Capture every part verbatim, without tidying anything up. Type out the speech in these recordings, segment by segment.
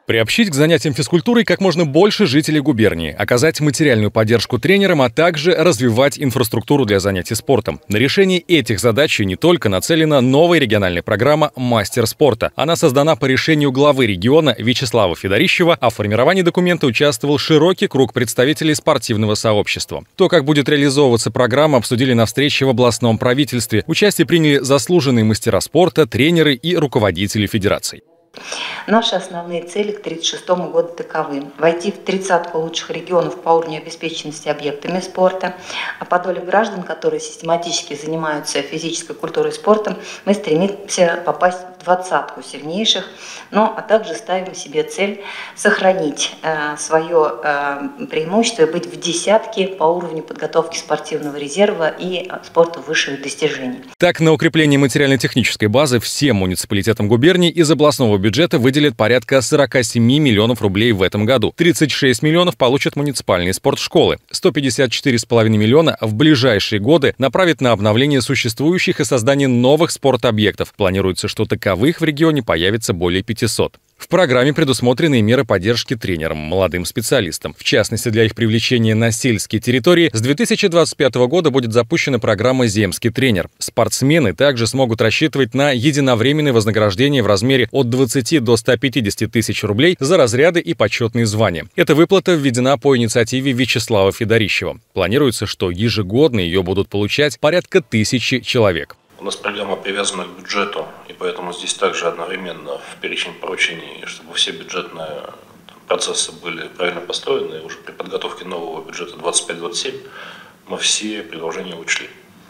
Приобщить к занятиям физкультурой как можно больше жителей губернии, оказать материальную поддержку тренерам, а также развивать инфраструктуру для занятий спортом. На решение этих задач не только нацелена новая региональная программа «Мастер спорта». Она создана по решению главы региона Вячеслава Федорищева, а в формировании документа участвовал широкий круг представителей спортивного сообщества. То, как будет реализовываться программа, обсудили на встрече в областном правительстве. Участие приняли заслуженные мастера спорта, тренеры и руководители федераций. Наши основные цели к две тысячи тридцать шестому году таковы: войти в тридцатку лучших регионов по уровню обеспеченности объектами спорта, а по доле граждан, которые систематически занимаются физической культурой и спортом, мы стремимся попасть в двадцатку сильнейших, но а также ставим себе цель сохранить э, свое э, преимущество и быть в десятке по уровню подготовки спортивного резерва и спорта высших достижений. Так, на укрепление материально-технической базы всем муниципалитетам губернии из областного бюджета выделят порядка сорока семи миллионов рублей в этом году. тридцать шесть миллионов получат муниципальные спортшколы. сто пятьдесят четыре целых пять десятых миллиона в ближайшие годы направят на обновление существующих и создание новых спортобъектов. Планируется, что таковых в регионе появится более пятисот. В программе предусмотрены меры поддержки тренерам, молодым специалистам. В частности, для их привлечения на сельские территории с две тысячи двадцать пятого года будет запущена программа «Земский тренер». Спортсмены также смогут рассчитывать на единовременное вознаграждение в размере от двадцати до ста пятидесяти тысяч рублей за разряды и почетные звания. Эта выплата введена по инициативе Вячеслава Федорищева. Планируется, что ежегодно ее будут получать порядка тысячи человек. У нас программа привязана к бюджету, и поэтому здесь также одновременно в перечень поручений, чтобы все бюджетные процессы были правильно построены, и уже при подготовке нового бюджета двадцать пять двадцать семь мы все предложения учли.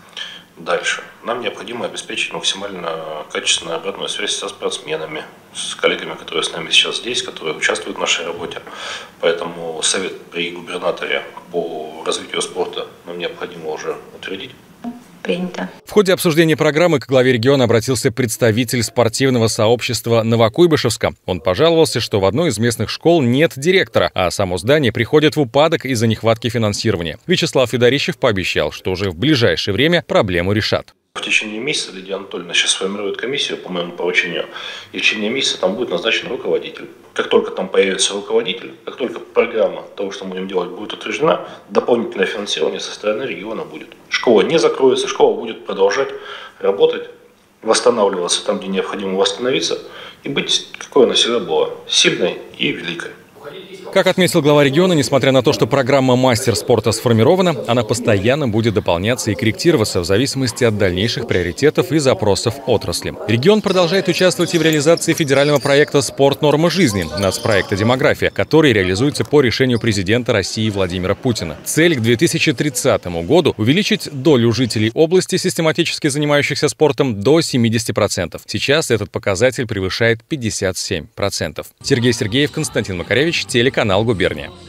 Дальше. Нам необходимо обеспечить максимально качественную обратную связь со спортсменами, с коллегами, которые с нами сейчас здесь, которые участвуют в нашей работе. Поэтому совет при губернаторе по развитию спорта нам необходимо уже утвердить. Принято. В ходе обсуждения программы к главе региона обратился представитель спортивного сообщества Новокуйбышевска. Он пожаловался, что в одной из местных школ нет директора, а само здание приходит в упадок из-за нехватки финансирования. Вячеслав Федорищев пообещал, что уже в ближайшее время проблему решат. В течение месяца Лидия Анатольевна сейчас сформирует комиссию по моему поручению, и в течение месяца там будет назначен руководитель. Как только там появится руководитель, как только программа того, что мы будем делать, будет утверждена, дополнительное финансирование со стороны региона будет. Школа не закроется, школа будет продолжать работать, восстанавливаться там, где необходимо восстановиться, и быть, какой она всегда была, сильной и великой. Как отметил глава региона, несмотря на то, что программа «Мастер спорта» сформирована, она постоянно будет дополняться и корректироваться в зависимости от дальнейших приоритетов и запросов отрасли. Регион продолжает участвовать и в реализации федерального проекта «Спорт. Норма жизни» нацпроекта «Демография», который реализуется по решению президента России Владимира Путина. Цель к две тысячи тридцатому году – увеличить долю жителей области, систематически занимающихся спортом, до семидесяти процентов. Сейчас этот показатель превышает пятьдесят семь процентов. Сергей Сергеев, Константин Макаревич, телеканал «Губерния».